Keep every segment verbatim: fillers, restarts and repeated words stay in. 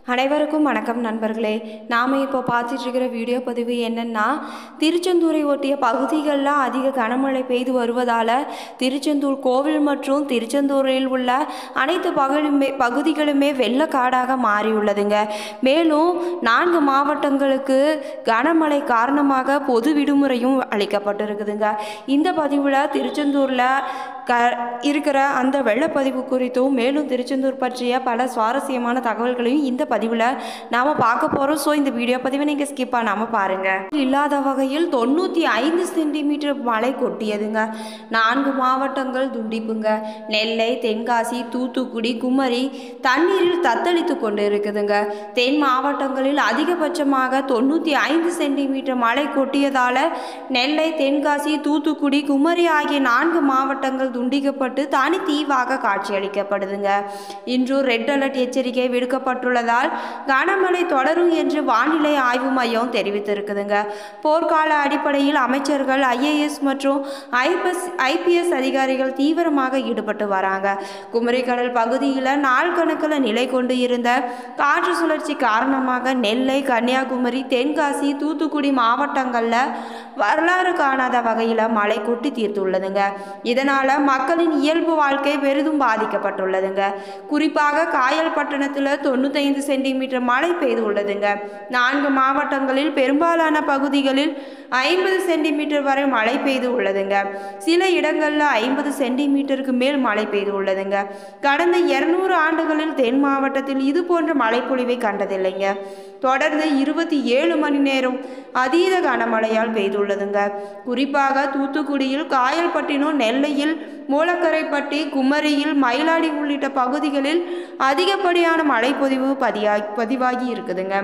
அனைவருக்கும் வணக்கம் நண்பர்களே. நாம் இப்போ பார்த்துட்டு இருக்கிற வீடியோ பதிவு என்னென்னா, திருச்செந்தூரை ஒட்டிய பகுதிகளில் அதிக கனமழை பெய்து வருவதால் திருச்செந்தூர் கோவில் மற்றும் திருச்செந்தூரில் உள்ள அனைத்து பகுதியுமே பகுதிகளுமே வெள்ளக்காடாக மாறியுள்ளதுங்க. மேலும் நான்கு மாவட்டங்களுக்கு கனமழை காரணமாக பொது விடுமுறையும் அளிக்கப்பட்டிருக்குதுங்க. இந்த பதிவில் திருச்செந்தூரில் க இருக்கிற அந்த வெள்ளப்பதிவு குறித்தும் மேலும் திருச்செந்தூர் பற்றிய பல சுவாரஸ்யமான தகவல்களையும் இந்த பதிவில் நாம் பார்க்க போகிறோம். ஸோ இந்த வீடியோ பதிவை நீங்கள் ஸ்கிப் பண்ணாமல் பாருங்கள். இல்லாத வகையில் தொண்ணூற்றி ஐந்து சென்டிமீட்டர் மழை கொட்டியதுங்க. நான்கு மாவட்டங்கள் துண்டிப்புங்க. நெல்லை, தென்காசி, தூத்துக்குடி, குமரி தண்ணீரில் தத்தளித்து கொண்டு இருக்குதுங்க. தென் மாவட்டங்களில் அதிகபட்சமாக தொண்ணூற்றி ஐந்து சென்டிமீட்டர் மழை கொட்டியதால் நெல்லை, தென்காசி, தூத்துக்குடி, குமரி ஆகிய நான்கு மாவட்டங்கள் துண்டிக்கப்பட்டு தனி தீவாக காட்சியளிக்கப்படுதுங்க. இன்று ரெட் அலர்ட் எச்சரிக்கை விடுக்கப்பட்டுள்ளதால் கனமழை தொடரும் என்று வானிலை ஆய்வு மையம் தெரிவித்திருக்குதுங்க. போர்க்கால அடிப்படையில் அமைச்சர்கள், ஐஏஎஸ் மற்றும் ஐபிஎஸ் ஐபிஎஸ் அதிகாரிகள் தீவிரமாக ஈடுபட்டு வராங்க. குமரிக்கடல் பகுதியில் நாள் கணக்கில் நிலை கொண்டு இருந்த காற்று சுழற்சி காரணமாக நெல்லை, கன்னியாகுமரி, தென்காசி, தூத்துக்குடி மாவட்டங்களில் வரலாறு காணாத வகையில் மழை கொட்டி தீர்த்துள்ளதுங்க. இதனால் மக்களின் இயல்பு வாழ்க்கை பெரிதும் பாதிக்கப்பட்டுள்ளதுங்க. குறிப்பாக காயல்பட்டணத்தில் தொண்ணூத்தைந்து சென்டிமீட்டர் மழை பெய்து உள்ளதுங்க. நான்கு மாவட்டங்களில் பெரும்பாலான பகுதிகளில் ஐம்பது சென்டிமீட்டர் வரை மழை பெய்து உள்ளதுங்க. சில இடங்களில் ஐம்பது சென்டிமீட்டருக்கு மேல் மழை பெய்து உள்ளதுங்க. கடந்த இருநூறு ஆண்டுகளில் தென் மாவட்டத்தில் இது போன்ற மழைப்பொழிவை கண்டதில்லைங்க. தொடர்ந்து இருபத்தி ஏழு மணி நேரம் அதீத கனமழையால் பெய்துள்ளதுங்க. குறிப்பாக தூத்துக்குடியில் காயல்பட்டினம், நெல்லையில் மூலக்கரைப்பட்டி, குமரியில் மயிலாடி உள்ளிட்ட பகுதிகளில் அதிகப்படியான மழைப்பொழிவு பதியா பதிவாகி இருக்குதுங்க.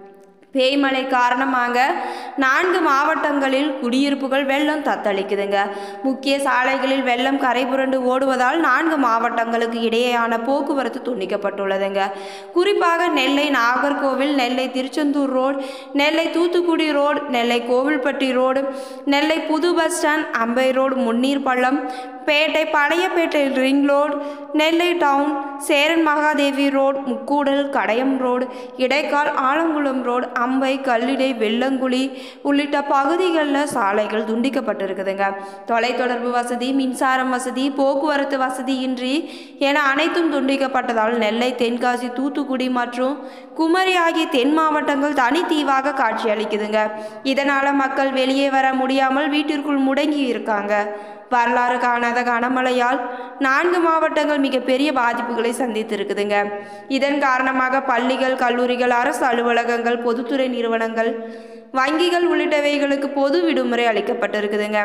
பேய்மழை காரணமாக நான்கு மாவட்டங்களில் குடியிருப்புகள் வெள்ளம் தத்தளிக்குதுங்க. முக்கிய சாலைகளில் வெள்ளம் கரை புரண்டு ஓடுவதால் நான்கு மாவட்டங்களுக்கு இடையேயான போக்குவரத்து துண்டிக்கப்பட்டுள்ளதுங்க. குறிப்பாக Nellai Nagercoil, Nellai Tiruchendur road, Nellai Thoothukudi road, Nellai Kovilpatti road, Nellai புது bus stand, Ambai road, Munneer Pallam, Pettai, Palayapettai ring road, Nellai town, Cheran Mahadevi road, Mukkudal, Kadayam road, Idaikal, Alangulam road, Ambai, Kallidai, Vellankuzhi உள்ளிட்ட பகுதிகளில் சாலைகள் துண்டிக்கப்பட்டிருக்குதுங்க. தொலைத்தொடர்பு வசதி, மின்சாரம் வசதி, போக்குவரத்து வசதியின்றி என அனைத்தும் துண்டிக்கப்பட்டதால் நெல்லை, தென்காசி, தூத்துக்குடி மற்றும் குமரி ஆகிய தென் மாவட்டங்கள் தனித்தீவாக காட்சியளிக்குதுங்க. இதனால் மக்கள் வெளியே வர முடியாமல் வீட்டிற்குள் முடங்கி இருக்காங்க. வரலாறு காணாத கனமழையால் நான்கு மாவட்டங்கள் மிகப்பெரிய பாதிப்புகளை சந்தித்திருக்குதுங்க. இதன் காரணமாக பள்ளிகள், கல்லூரிகள், அரசு அலுவலகங்கள், பொதுத்துறை நிறுவனங்கள், வங்கிகள் உள்ளிட்டவைகளுக்கு பொது விடுமுறை அளிக்கப்பட்டிருக்குதுங்க.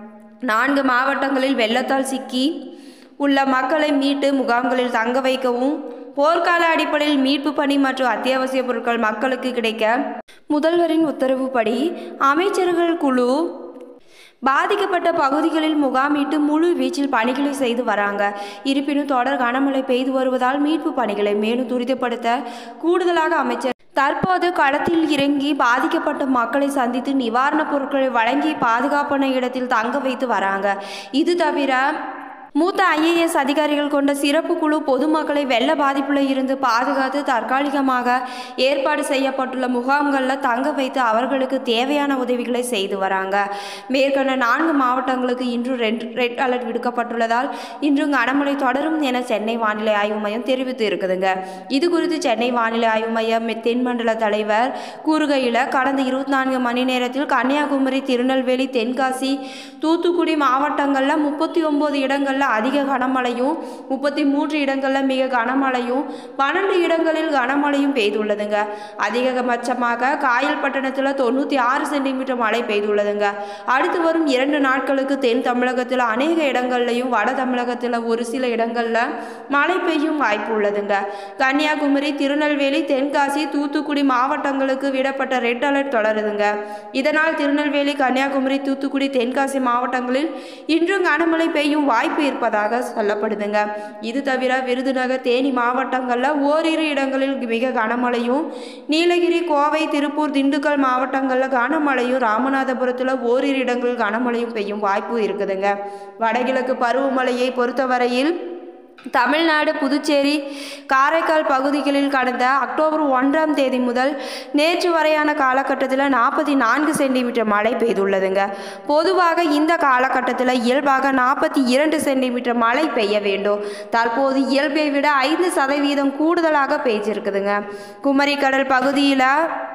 நான்கு மாவட்டங்களில் வெள்ளத்தால் சிக்கி உள்ள மக்களை மீட்டு முகாம்களில் தங்க வைக்கவும், போர்க்கால அடிப்படையில் மீட்பு பணி மற்றும் அத்தியாவசிய பொருட்கள் மக்களுக்கு கிடைக்க முதல்வரின் உத்தரவுப்படி அமைச்சர்கள் குழு பாதிக்கப்பட்ட பகுதிகளில் முகாமிட்டு முழு வீச்சில் பணிகளை செய்து வராங்க. இருப்பினும் தொடர் கனமழை பெய்து வருவதால் மீட்பு பணிகளை மேலும் துரிதப்படுத்த கூடுதலாக அமைச்சர் தற்போது களத்தில் இறங்கி பாதிக்கப்பட்ட மக்களை சந்தித்து நிவாரணப் பொருட்களை வழங்கி பாதுகாப்பான இடத்தில் தங்க வைத்து வராங்க. இது தவிர மூத்த ஐஏஎஸ் அதிகாரிகள் கொண்ட சிறப்பு குழு பொதுமக்களை வெள்ள பாதிப்பில் இருந்து பாதுகாத்து தற்காலிகமாக ஏற்பாடு செய்யப்பட்டுள்ள முகாம்களில் தங்க வைத்து அவர்களுக்கு தேவையான உதவிகளை செய்து வராங்க. மேற்கண்ட நான்கு மாவட்டங்களுக்கு இன்று ரெட் ரெட் அலர்ட் விடுக்கப்பட்டுள்ளதால் இன்றும் கனமழை தொடரும் என சென்னை வானிலை ஆய்வு மையம் தெரிவித்து இருக்குதுங்க. இது குறித்து சென்னை வானிலை ஆய்வு மையம் தென்மண்டல தலைவர் கூறுகையில், கடந்த இருபத்தி நான்கு மணி நேரத்தில் கன்னியாகுமரி, திருநெல்வேலி, தென்காசி, தூத்துக்குடி மாவட்டங்களில் முப்பத்தி ஒன்பது இடங்களில் அதிக கனமழையும், முப்பத்தி மூன்று இடங்களில் மிக கனமழையும், பன்னெண்டு இடங்களில் கனமழையும் பெய்துள்ளதுங்க. அதிகபட்சமாக காயல்பட்டணத்தில் தொண்ணூற்றி ஆறு சென்டிமீட்டர் மழை பெய்துள்ளதுங்க. அடுத்து வரும் இரண்டு நாட்களுக்கு தென் தமிழகத்தில் அநேக இடங்கள்லையும் வட தமிழகத்தில் ஒரு சில இடங்களில் மழை பெய்யும் வாய்ப்பு உள்ளதுங்க. கன்னியாகுமரி, திருநெல்வேலி, தென்காசி, தூத்துக்குடி மாவட்டங்களுக்கு விடப்பட்ட ரெட் அலர்ட் தொடருதுங்க. இதனால் திருநெல்வேலி, கன்னியாகுமரி, தூத்துக்குடி, தென்காசி மாவட்டங்களில் இன்றும் கனமழை பெய்யும் வாய்ப்பு இருப்பதாக சொல்லப்படுதுங்க. இது தவிர விருதுநகர், தேனி மாவட்டங்களில் ஓரிரு இடங்களில் மிக கனமழையும், நீலகிரி, கோவை, திருப்பூர், திண்டுக்கல் மாவட்டங்களில் கனமழையும், ராமநாதபுரத்தில் ஓரிரு இடங்களில் கனமழையும் பெய்யும் வாய்ப்பு இருக்குதுங்க. வடகிழக்கு பருவமழையை பொறுத்தவரையில் தமிழ்நாடு, புதுச்சேரி, காரைக்கால் பகுதிகளில் கடந்த அக்டோபர் ஒன்றாம் தேதி முதல் நேற்று வரையான காலகட்டத்தில் நாற்பத்தி நான்கு சென்டிமீட்டர் மழை பெய்துள்ளதுங்க. பொதுவாக இந்த காலகட்டத்தில் இயல்பாக நாற்பத்தி இரண்டு சென்டிமீட்டர் மழை பெய்ய வேண்டும். தற்போது இயல்பை விட ஐந்து சதவீதம் கூடுதலாக பெய்திருக்குதுங்க. குமரி கடல் பகுதியில்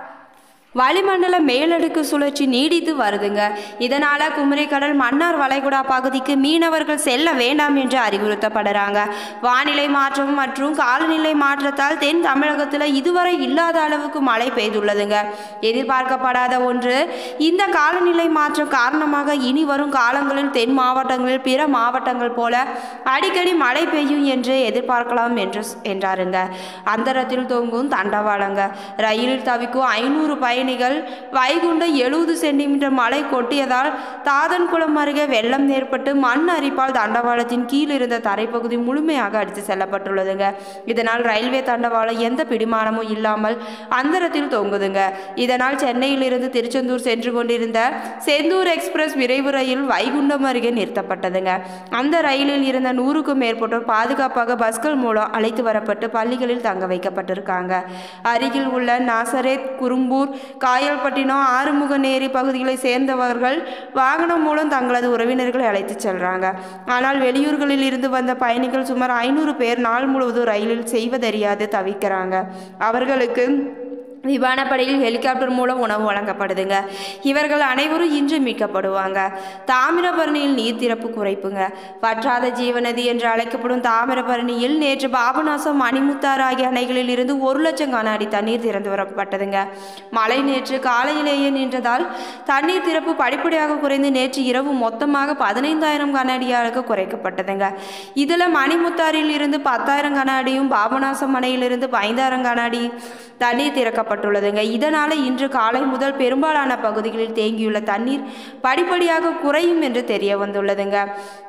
வளிமண்டல மேலடுக்கு சுழற்சி நீடித்து வருதுங்க. இதனால் குமரிக்கடல் மன்னார் வளைகுடா பகுதிக்கு மீனவர்கள் செல்ல வேண்டாம் என்று அறிவுறுத்தப்படுறாங்க. வானிலை மாற்றம் மற்றும் காலநிலை மாற்றத்தால் தென் தமிழகத்தில் இதுவரை இல்லாத அளவுக்கு மழை பெய்துள்ளதுங்க. எதிர்பார்க்கப்படாத ஒன்று. இந்த காலநிலை மாற்றம் காரணமாக இனி வரும் காலங்களில் தென் மாவட்டங்களில் பிற மாவட்டங்கள் போல அடிக்கடி மழை பெய்யும் என்று எதிர்பார்க்கலாம் என்று என்றாருங்க. அந்தரத்தில் தொங்கும் தண்டவாளங்க. ரயிலில் தவிக்கும் ஐநூறு பயணிகள் வைகுண்ட எழுபது சென்டிமீட்டர் மழை கொட்டியதால் தாதன்குளம் அருகே வெள்ளம் ஏற்பட்டு மண் அரிப்பால் தண்டவாளத்தின் கீழ் இருந்த தரைப்பகுதி முழுமையாக அடித்து செல்லப்பட்டுள்ளதுங்க. இதனால் ரயில்வே தண்டவாளம் எந்த பிடிமானமும் இல்லாமல் அந்தரத்தில் தொங்குதுங்க. இதனால் சென்னையில் இருந்து திருச்செந்தூர் சென்று கொண்டிருந்த செந்தூர் எக்ஸ்பிரஸ் விரைவு ரயில் வைகுண்டம் அருகே நிறுத்தப்பட்டதுங்க. அந்த ரயிலில் இருந்த நூறுக்கும் மேற்பட்டோர் பாதுகாப்பாக பஸ்கள் மூலம் அழைத்து வரப்பட்டு பள்ளிகளில் தங்க வைக்கப்பட்டிருக்காங்க. அருகில் உள்ள நாசரேத், குறும்பூர், காயல்பட்டினம், ஆறுமுகநேரி பகுதிகளை சேர்ந்தவர்கள் வாகனம் மூலம் தங்களது உறவினர்களை அழைத்து செல்றாங்க. ஆனால் வெளியூர்களில் இருந்து வந்த பயணிகள் சுமார் ஐநூறு பேர் நாள் முழுவதும் ரயிலில் செய்வதறியாது தவிக்கிறாங்க. அவர்களுக்கு விமானப்படையில் ஹெலிகாப்டர் மூலம் உணவு வழங்கப்படுதுங்க. இவர்கள் அனைவரும் இன்று மீட்கப்படுவாங்க. தாமிரபரணியில் நீர் திறப்பு குறைப்புங்க. வற்றாத ஜீவநதி என்று அழைக்கப்படும் தாமிரபரணியில் நேற்று பாபநாசம், மணிமுத்தாறு ஆகிய அணைகளில் இருந்து ஒரு லட்சம் கன அடி தண்ணீர் திறந்து வரப்பட்டதுங்க. மழை நேற்று காலையிலேயே நின்றதால் தண்ணீர் திறப்பு படிப்படியாக குறைந்து நேற்று இரவு மொத்தமாக பதினைந்தாயிரம் கன அடியாக குறைக்கப்பட்டதுங்க. இதில் மணிமுத்தாறில் இருந்து பத்தாயிரம் கன அடியும் பாபநாசம் அணையிலிருந்து ஐந்தாயிரம் கன அடி தண்ணீர் திறக்கப்பட்டுள்ளதுங்க. இதனால் இன்று காலை முதல் பெரும்பாலான பகுதிகளில் தேங்கியுள்ள தண்ணீர் படிப்படியாக குறையும் என்று தெரிய வந்துள்ளதுங்க.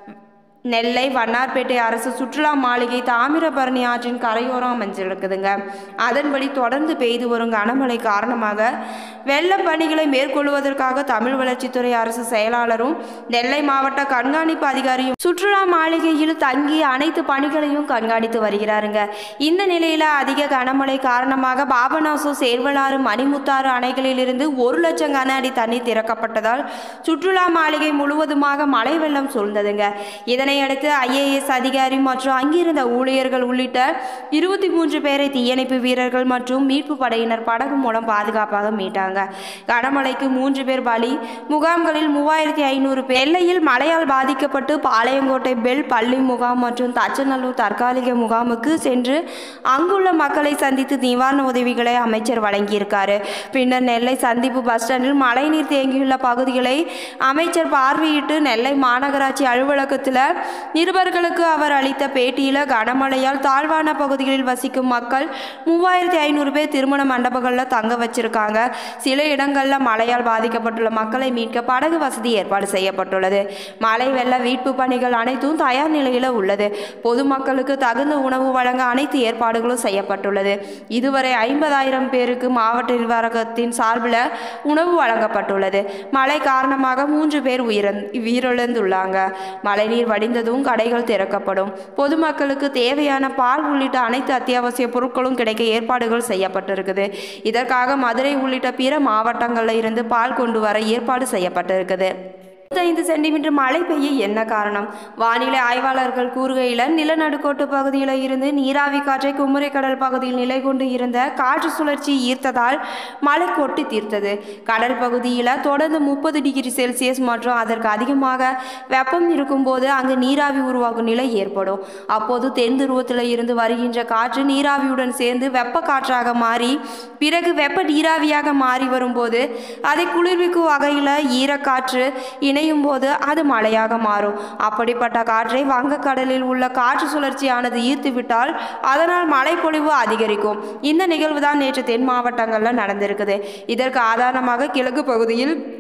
நெல்லை வண்ணார்பேட்டை அரசு சுற்றுலா மாளிகை தாமிரபரணி ஆற்றின் கரையோரம் அமைஞ்சிருக்குதுங்க. அதன்படி தொடர்ந்து பெய்து வரும் கனமழை காரணமாக வெள்ள பணிகளை மேற்கொள்வதற்காக தமிழ் வளர்ச்சித்துறை அரசு செயலாளரும் நெல்லை மாவட்ட கண்காணிப்பு அதிகாரியும் சுற்றுலா மாளிகையில் தங்கி அனைத்து பணிகளையும் கண்காணித்து வருகிறாருங்க. இந்த நிலையில் அதிக கனமழை காரணமாக பாபநாசம், சேர்வலாறு, மணிமுத்தாறு அணைகளில் இருந்து ஒரு லட்சம் கன அடி தண்ணீர் திறக்கப்பட்டதால் சுற்றுலா மாளிகை முழுவதுமாக மழை வெள்ளம் சூழ்ந்ததுங்க. இதனை இதனையடுத்து ஐஏஎஸ் அதிகாரி மற்றும் அங்கிருந்த ஊழியர்கள் உள்ளிட்ட இருபத்தி மூன்று பேரை தீயணைப்பு வீரர்கள் மற்றும் மீட்பு படையினர் படகு மூலம் பாதுகாப்பாக மீட்டாங்க. கனமழைக்கு மூன்று பேர் பலி. முகாம்களில் மூவாயிரத்தி ஐநூறு பேர். எல்லையில் மழையால் பாதிக்கப்பட்டு பாளையங்கோட்டை பெல் பள்ளி முகாம் மற்றும் தச்சநல்லூர் தற்காலிக முகாமுக்கு சென்று அங்குள்ள மக்களை சந்தித்து நிவாரண உதவிகளை அமைச்சர் வழங்கியிருக்காரு. பின்னர் நெல்லை சந்திப்பு பஸ் ஸ்டாண்டில் மழைநீர் தேங்கியுள்ள பகுதிகளை அமைச்சர் பார்வையிட்டு நெல்லை மாநகராட்சி அலுவலகத்தில் நிருபர்களுக்கு அவர் அளித்த பேட்டியில் கனமழையால் தாழ்வான பகுதிகளில் வசிக்கும் மக்கள் மூவாயிரத்தி ஐநூறு பேர் திருமண மண்டபங்களில் தங்க வச்சிருக்காங்க. சில இடங்களில் மழையால் பாதிக்கப்பட்டுள்ள மக்களை மீட்க படகு வசதி ஏற்பாடு செய்யப்பட்டுள்ளது. மழை வெள்ள மீட்பு பணிகள் அனைத்தும் தயார் நிலையில் உள்ளது. பொதுமக்களுக்கு தகுந்த உணவு வழங்க அனைத்து ஏற்பாடுகளும் செய்யப்பட்டுள்ளது. இதுவரை ஐம்பதாயிரம் பேருக்கு மாவட்ட நிர்வாகத்தின் சார்பில் உணவு வழங்கப்பட்டுள்ளது. மழை காரணமாக மூன்று பேர் உயிர் உயிரிழந்துள்ளாங்க. மழைநீர் வடிந்ததும் கடைகள் திறக்கப்படும். பொதுமக்களுக்கு தேவையான பால் உள்ளிட்ட அனைத்து அத்தியாவசிய பொருட்களும் கிடைக்க ஏற்பாடுகள் செய்யப்பட்டிருக்குது. இதற்காக மதுரை உள்ளிட்ட பிற மாவட்டங்களில் இருந்து பால் கொண்டு வர ஏற்பாடு செய்யப்பட்டிருக்குது. ஐந்து சென்டிமீட்டர் மழை பெய்ய என்ன காரணம்? வானிலை ஆய்வாளர்கள் கூறுகையில் நிலநடுக்கோட்டு பகுதியில் இருந்து நீராவி காற்றை குமரி கடல் பகுதியில் நிலை கொண்டு இருந்த காற்று சுழற்சி ஈர்த்ததால் மழை கொட்டி தீர்த்தது. கடல் பகுதியில் தொடர்ந்து முப்பது டிகிரி செல்சியஸ் மற்றும் அதற்கு அதிகமாக வெப்பம் இருக்கும்போது அங்கு நீராவி உருவாகும் நிலை ஏற்படும். அப்போது தென் துருவத்தில் இருந்து வருகின்ற காற்று நீராவியுடன் சேர்ந்து வெப்ப காற்றாக மாறி பிறகு வெப்ப நீராவியாக மாறி வரும்போது அதை குளிர்விக்கும் வகையில் ஈரக்காற்று இணையும் போது அது மழையாக மாறும். அப்படிப்பட்ட காற்றை வங்கக்கடலில் உள்ள காற்று சுழற்சியானது ஈர்த்துவிட்டால் அதனால் மழை பொழிவு அதிகரிக்கும். இந்த நிகழ்வு தான் நேற்று தென் மாவட்டங்களில் நடந்திருக்குது. இதற்கு ஆதாரமாக கிழக்கு பகுதியில்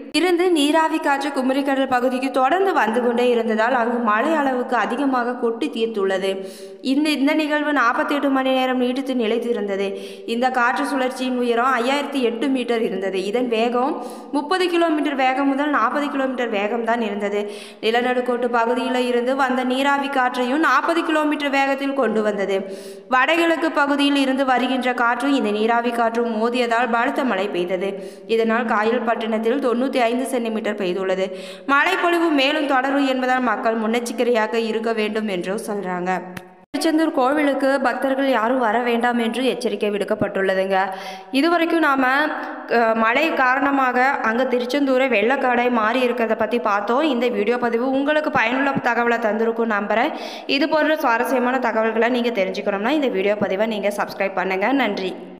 இருந்து நீராவி காற்று குமரிக்கடல் பகுதிக்கு தொடர்ந்து வந்து கொண்டே இருந்ததால் அங்கு மழை அளவுக்கு அதிகமாக கொட்டி தீர்த்துள்ளது. இந்த இந்த நிகழ்வு நாற்பத்தி எட்டு மணி நேரம் நீடித்து நிலைத்திருந்தது. இந்த காற்று சுழற்சியின் உயரம் ஐயாயிரத்தி எட்டு மீட்டர் இருந்தது. இதன் வேகம் முப்பது கிலோமீட்டர் வேகம் முதல் நாற்பது கிலோமீட்டர் வேகம் தான் இருந்தது. நிலநடுக்கோட்டு பகுதியில் இருந்து வந்த நீராவி காற்றையும் நாற்பது கிலோமீட்டர் வேகத்தில் கொண்டு வந்தது. வடகிழக்கு பகுதியில் இருந்து வருகின்ற காற்றும் இந்த நீராவி காற்றும் மோதியதால் பலத்த மழை பெய்தது. இதனால் காயல்பட்டினத்தில் தொண்ணூற்றி ஐந்து சென்டிமீட்டர் பெய்துள்ளது. மழைப்பொழிவு மேலும் தொடரும் என்பதால் மக்கள் முன்னெச்சரிக்கையாக இருக்க வேண்டும் என்று சொல்றாங்க. திருச்செந்தூர் கோவிலுக்கு பக்தர்கள் யாரும் வர வேண்டாம் என்று எச்சரிக்கை விடுக்கப்பட்டுள்ளதுங்க. இதுவரைக்கும் நாம் மழை காரணமாக அங்கே திருச்செந்தூரை வெள்ளக்காடை மாறி இருக்கிறத பற்றி பார்த்தோம். இந்த வீடியோ பதிவு உங்களுக்கு பயனுள்ள தகவலை தந்திருக்கும் நம்புகிறேன். இது போன்ற சுவாரஸ்யமான தகவல்களை நீங்கள் தெரிஞ்சுக்கணும்னா இந்த வீடியோ பதிவை நீங்கள் சப்ஸ்கிரைப் பண்ணுங்கள். நன்றி.